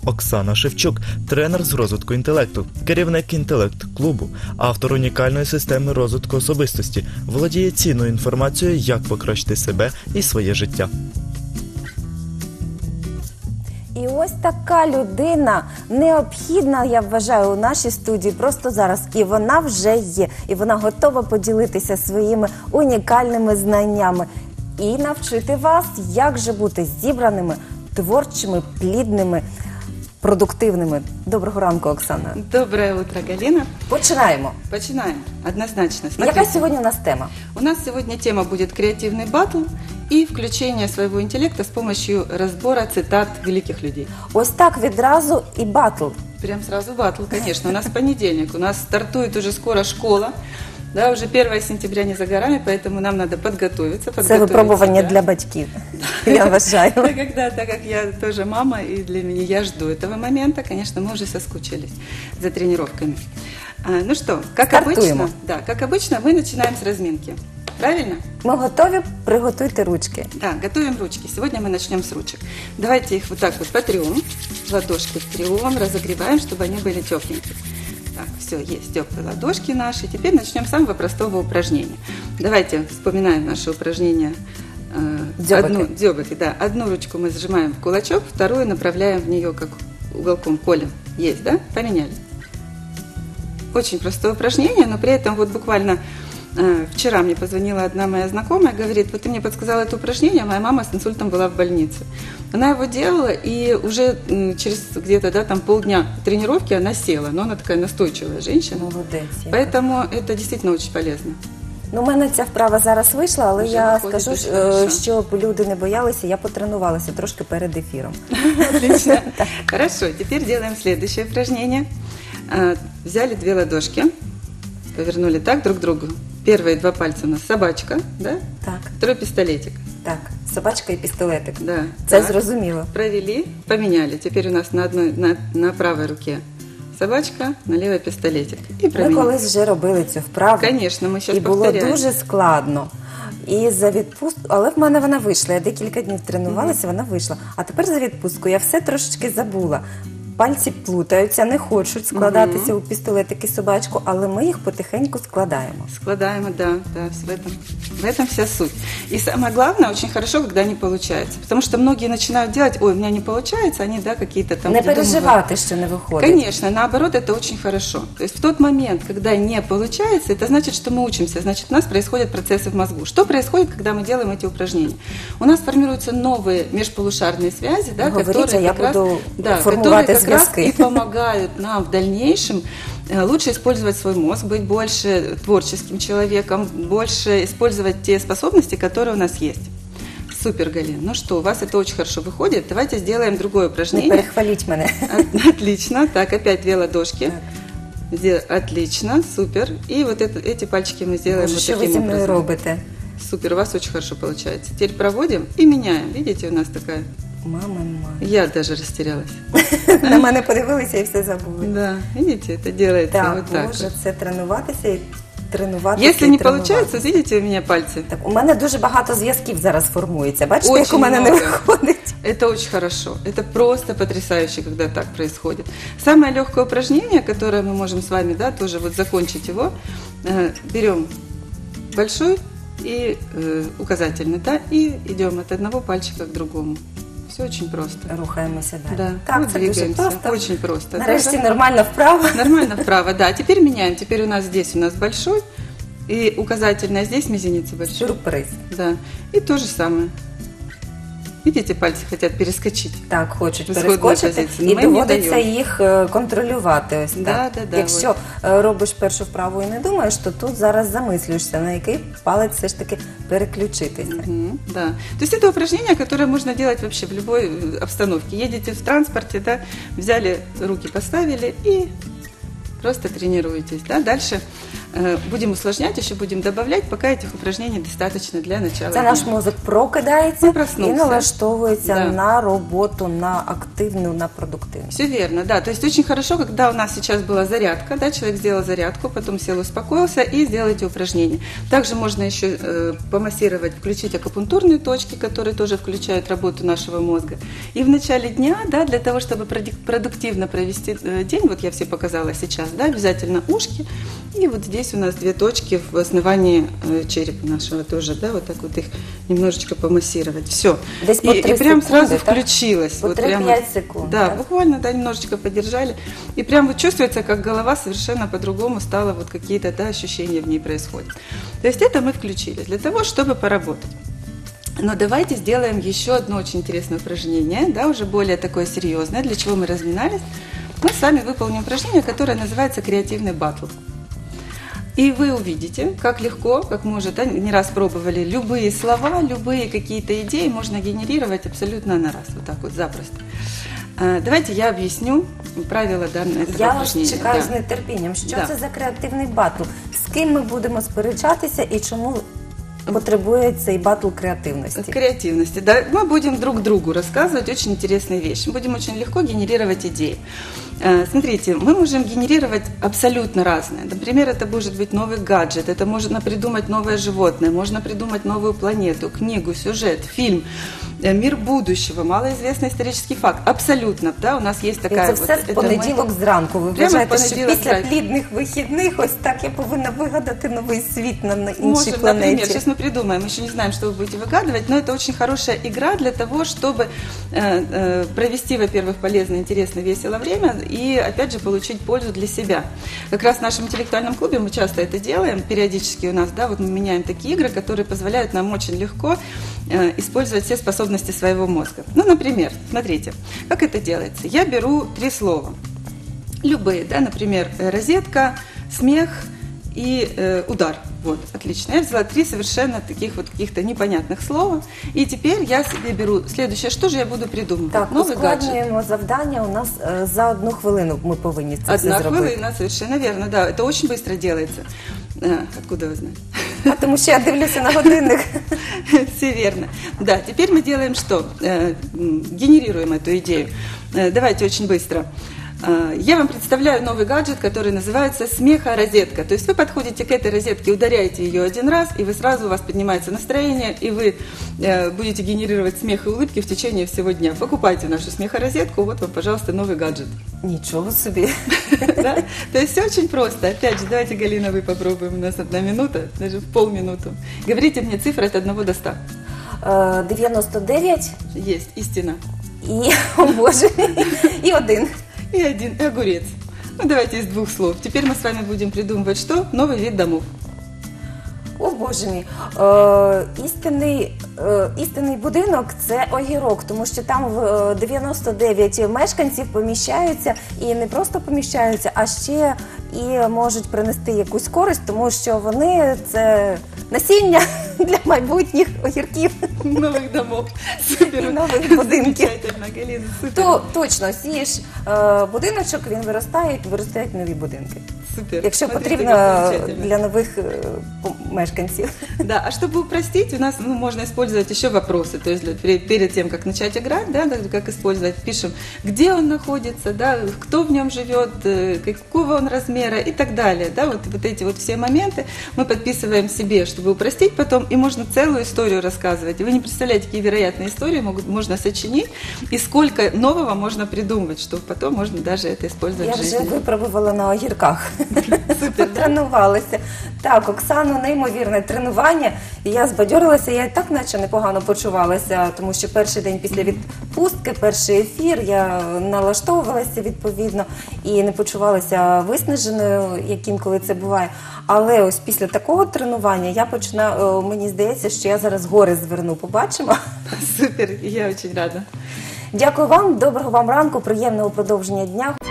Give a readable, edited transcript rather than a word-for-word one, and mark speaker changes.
Speaker 1: Оксана Шевчук – тренер з розвитку інтелекту, керівник інтелект-клубу, автор унікальної системи розвитку особистості, володіє цінною інформацією, як покращити себе і своє життя.
Speaker 2: І ось така людина необхідна, я вважаю, у нашій студії просто зараз. І вона вже є. І вона готова поділитися своїми унікальними знаннями і навчити вас, як же бути зібраними, творчими, плідними, продуктивними. Доброго ранку, Оксана.
Speaker 3: Доброе утро, Галина.
Speaker 2: Починаємо.
Speaker 3: Начинаем, однозначно. Смотрите.
Speaker 2: Яка сьогодні у нас тема?
Speaker 3: У нас сегодня тема будет креативный батл и включение своего интеллекта с помощью разбора цитат великих людей.
Speaker 2: Ось так відразу і батл.
Speaker 3: Прям сразу батл, конечно. У нас понедельник, у нас стартует уже скоро школа. Да, уже 1 сентября не за горами, поэтому нам надо подготовиться.
Speaker 2: Це випробування для батьків, я вважаю.
Speaker 3: Так как я тоже мама, и для меня я жду этого момента, конечно, мы уже соскучились за тренировками. Ну что, как обычно, мы начинаем с разминки. Правильно?
Speaker 2: Ми готові, приготуйте ручки.
Speaker 3: Да, готовим ручки. Сегодня мы начнем с ручек. Давайте их вот так вот потрем, ладошки трем, разогреваем, чтобы они были тепленькие. Так, все, есть теплые ладошки наши. Теперь начнем с самого простого упражнения. Давайте вспоминаем наше упражнение. Дзёбаки, да. Одну ручку мы сжимаем в кулачок, вторую направляем в нее как уголком колем. Есть, да? Поменяли. Очень простое упражнение, но при этом вот буквально вчера мне позвонила одна моя знакомая, говорит, вот ты мне подсказала это упражнение, моя мама с инсультом была в больнице. Она его делала, и уже через где-то там полдня тренировки она села, но она такая настойчивая женщина.
Speaker 2: Молодець.
Speaker 3: Поэтому это действительно очень полезно.
Speaker 2: Ну, у мене ця вправа зараз вийшла, але
Speaker 3: Вже
Speaker 2: я
Speaker 3: виходить
Speaker 2: скажу,
Speaker 3: дуже хорошо.
Speaker 2: щоб люди не боялися, я потренувалася трошки перед ефіром.
Speaker 3: Отлично. Хорошо, теперь делаем следующее упражнение. Взяли 2 ладошки, повернули так друг к другу. Первые 2 пальца у нас собачка, да?
Speaker 2: Так,
Speaker 3: Второй пистолетик.
Speaker 2: так, собачка і пістолетик.
Speaker 3: Да.
Speaker 2: Це
Speaker 3: Так.
Speaker 2: зрозуміло.
Speaker 3: Провели, поменяли. Теперь у нас на правой руке собачка, на левой пистолетик. И
Speaker 2: Ми
Speaker 3: променяли.
Speaker 2: колись вже робили цю вправу.
Speaker 3: Конечно, мы сейчас
Speaker 2: І було
Speaker 3: повторяем.
Speaker 2: дуже складно. І за відпустку, але в мене вона вийшла. Я декілька днів тренувалася, вона вийшла. А тепер за відпустку я все трошечки забула. Пальці плутаються, не хочуть складатися у пістолетики собачку, але ми їх потихеньку складаємо.
Speaker 3: Складаем, да, в этом вся суть. И самое главное, очень хорошо, когда не получается. Потому что многие начинают делать, ой, у меня не получается, они, да, какие-то там...
Speaker 2: Не
Speaker 3: придумывают.
Speaker 2: переживати, що не виходить.
Speaker 3: Конечно, наоборот, это очень хорошо. То есть в тот момент, когда не получается, это значит, что мы учимся, значит, у нас происходят процессы в мозгу. Что происходит, когда мы делаем эти упражнения? У нас формируются новые межполушарные связи, да,
Speaker 2: Говорите,
Speaker 3: которые
Speaker 2: я
Speaker 3: как раз,
Speaker 2: буду
Speaker 3: да,
Speaker 2: формувати
Speaker 3: которые как раз
Speaker 2: зв'язки.
Speaker 3: и помогают нам в дальнейшем лучше использовать свой мозг, быть больше творческим человеком, больше использовать те способности, которые у нас есть. Супер, Галин. Ну что, у вас это очень хорошо выходит. Давайте сделаем другое
Speaker 2: Не
Speaker 3: упражнение.
Speaker 2: перехваліть мене.
Speaker 3: Отлично. Так, опять 2 ладошки. Отлично, супер. И вот эти пальчики мы сделаем
Speaker 2: Боже,
Speaker 3: вот
Speaker 2: що ви
Speaker 3: таким
Speaker 2: зі мною
Speaker 3: образом.
Speaker 2: робите?
Speaker 3: Супер, у вас очень хорошо получается. Теперь проводим и меняем. Видите, у нас такая...
Speaker 2: Мама.
Speaker 3: Я даже растерялась.
Speaker 2: На мене подивилися і все забули.
Speaker 3: Да, видите, это делается
Speaker 2: Так,
Speaker 3: вот так.
Speaker 2: може
Speaker 3: Вот.
Speaker 2: це тренуватися і тренуватися.
Speaker 3: Если
Speaker 2: і
Speaker 3: не
Speaker 2: тренуватися.
Speaker 3: получается, видите, у меня пальцы.
Speaker 2: Так, у мене дуже багато зв'язків зараз формується. Бачите, як
Speaker 3: Очень
Speaker 2: у мене не
Speaker 3: много.
Speaker 2: виходить?
Speaker 3: Это очень хорошо. Это просто потрясающе, когда так происходит. Самое легкое упражнение, которое мы можем с вами, да, тоже вот закончить его. Берем большой и указательный, да, и идем от одного пальчика к другому. Все очень просто.
Speaker 2: Рухаємося далі.
Speaker 3: Да,
Speaker 2: Так,
Speaker 3: вот
Speaker 2: це дуже
Speaker 3: двигаемся.
Speaker 2: просто.
Speaker 3: Очень просто.
Speaker 2: Нарешті
Speaker 3: Да,
Speaker 2: нормальна вправа.
Speaker 3: Нормально вправо, да. Теперь меняем. Теперь у нас здесь большой и указательный, а здесь мизинец большой.
Speaker 2: Сюрприз.
Speaker 3: Да. И то же самое. Видите, пальцы хотят перескочить.
Speaker 2: Так, хочуть
Speaker 3: В исходную
Speaker 2: перескочити,
Speaker 3: позицию.
Speaker 2: і
Speaker 3: Ми їм не
Speaker 2: доводиться
Speaker 3: даємо.
Speaker 2: їх контролювати. Ось так.
Speaker 3: Да,
Speaker 2: Якщо робиш першу вправу і не думаєш, то тут зараз замислюєшся, на який палець все ж таки переключитися.
Speaker 3: Да. То есть это упражнение, которое можно делать вообще в любой обстановке. Едете в транспорте, да, взяли, руки поставили и просто тренируетесь. Да. Дальше будем усложнять, еще будем добавлять, пока этих упражнений достаточно для начала
Speaker 2: Це
Speaker 3: дня.
Speaker 2: наш мозок прокидається
Speaker 3: Ну,
Speaker 2: і
Speaker 3: проснувся.
Speaker 2: налаштовується
Speaker 3: Да.
Speaker 2: на роботу, на активну, на продуктивність.
Speaker 3: Все верно, да. То есть очень хорошо, когда у нас сейчас была зарядка, да, человек сделал зарядку, потом сел, успокоился и сделал эти упражнения. Также можно еще помассировать, включить акупунктурные точки, которые тоже включают работу нашего мозга. И в начале дня, да, для того, чтобы продуктивно провести день, вот я все показала сейчас, да, обязательно ушки, и вот здесь у нас 2 точки в основании черепа нашего тоже, да, вот так вот их немножечко помассировать. Все.
Speaker 2: Здесь по 3
Speaker 3: И прям
Speaker 2: секунды,
Speaker 3: сразу
Speaker 2: так?
Speaker 3: включилось.
Speaker 2: По
Speaker 3: вот
Speaker 2: 3-5
Speaker 3: прямо.
Speaker 2: секунд,
Speaker 3: Да,
Speaker 2: да?
Speaker 3: буквально, да, немножечко подержали. И прям вот чувствуется, как голова совершенно по-другому стала, вот какие-то, да, ощущения в ней происходят. То есть это мы включили для того, чтобы поработать. Но давайте сделаем еще одно очень интересное упражнение, да, уже более такое серьезное, для чего мы разминались. Мы с вами выполним упражнение, которое называется креативный батл. И вы увидите, как легко, как мы уже, да, не раз пробовали, любые слова, любые какие-то идеи можно генерировать абсолютно на раз, вот так вот запросто. Давайте я объясню правила данного этого
Speaker 2: Я
Speaker 3: упражнения.
Speaker 2: чекаю
Speaker 3: Да.
Speaker 2: з нетерпінням. Що
Speaker 3: Да.
Speaker 2: це за креативний батл? З ким ми будемо сперечатися і чому потребує цей батл креативності?
Speaker 3: Креативности. Да, мы будем друг другу рассказывать очень интересные вещи. Мы будем очень легко генерировать идеи. Смотрите, мы можем генерировать абсолютно разное. Например, это может быть новый гаджет, это можно придумать новое животное, можно придумать новую планету, книгу, сюжет, фильм, мир будущего, малоизвестный исторический факт. Абсолютно, да, у нас есть
Speaker 2: І
Speaker 3: такая
Speaker 2: це все
Speaker 3: это
Speaker 2: в понеділок зранку. Ви
Speaker 3: Прямо в
Speaker 2: вважаєте, що
Speaker 3: понеділок
Speaker 2: після
Speaker 3: зранку.
Speaker 2: плідних вихідних ось так я повинна вигадати новий світ на іншій
Speaker 3: Можем, например,
Speaker 2: планеті?
Speaker 3: сейчас мы придумаем, еще не знаем, что вы будете выгадывать, но это очень хорошая игра для того, чтобы провести, во-первых, полезно, интересно, весело время и, опять же, получить пользу для себя. Как раз в нашем интеллектуальном клубе мы часто это делаем, периодически у нас, да, вот мы меняем такие игры, которые позволяют нам очень легко использовать все способности своего мозга. Ну, например, смотрите, как это делается. Я беру 3 слова, любые, да, например, розетка, смех и удар. Вот, отлично. Я взяла 3 совершенно таких вот каких-то непонятных слова. И теперь я себе беру следующее. Что же я буду придумывать?
Speaker 2: Так,
Speaker 3: Новый гаджет.
Speaker 2: ускладнюємо завдання. У нас за 1 хвилину ми повинні це все
Speaker 3: 1
Speaker 2: зробити.
Speaker 3: хвилина, совершенно верно, да. Это очень быстро делается. Откуда вы знаете?
Speaker 2: А тому що я дивлюся на годинник.
Speaker 3: Все верно. Да, теперь мы делаем что? Генерируем эту идею. Давайте очень быстро. Я вам представляю новый гаджет, который называется смехорозетка. То есть вы подходите к этой розетке, ударяете ее 1 раз, и вы сразу, у вас поднимается настроение, и вы будете генерировать смех и улыбки в течение всего дня. Покупайте нашу смехорозетку, вот вам, пожалуйста, новый гаджет.
Speaker 2: Нічого собі.
Speaker 3: Да? То есть все очень просто. Опять же, давайте, Галина, вы попробуем. У нас 1 минута, даже в полминуты. Говорите мне цифры от 1 до 100.
Speaker 2: 99
Speaker 3: Есть, истина.
Speaker 2: і, о Боже, і 1.
Speaker 3: И 1 огурец. Ну, давайте из 2 слов. Теперь мы с вами будем придумывать что? Новый вид домов.
Speaker 2: О Боже мій. Істинний будинок – це огірок, тому що там 99 мешканців поміщаються і не просто поміщаються, а ще і можуть принести якусь користь, тому що вони – це насіння для майбутніх огірків.
Speaker 3: Новых домов. Супер.
Speaker 2: І нових будинків.
Speaker 3: Замечательно, Галина, супер.
Speaker 2: То точно, сієш будиночок, він виростає, і виростають нові будинки.
Speaker 3: Супер.
Speaker 2: Якщо
Speaker 3: Смотрите,
Speaker 2: потрібно
Speaker 3: как замечательно.
Speaker 2: для нових мешканців.
Speaker 3: Да, а чтобы упростить, у нас можно использовать еще вопросы. То есть перед тем, как начать играть, да, как использовать, пишем, где он находится, да, кто в нем живет, какого он размера и так далее. Да, вот эти вот все моменты мы подписываем себе, чтобы упростить потом, и можно целую историю рассказывать. И вы не представляете, какие вероятные истории можно сочинить, и сколько нового можно придумывать, что потом можно даже это использовать
Speaker 2: Я
Speaker 3: в
Speaker 2: вже
Speaker 3: жизни.
Speaker 2: випробувала на огірках.
Speaker 3: Супер, да?
Speaker 2: Потренувалася. Так, Оксано, неймовірне тренування. І я збадьорилася, я і так наче непогано почувалася, тому що перший день після відпустки, перший ефір, я налаштовувалася відповідно і не почувалася виснаженою, як інколи це буває. Але ось після такого тренування я починаю, мені здається, що я зараз гори зверну. Побачимо.
Speaker 3: Супер, я очень рада.
Speaker 2: Дякую вам, доброго вам ранку, приємного продовження дня.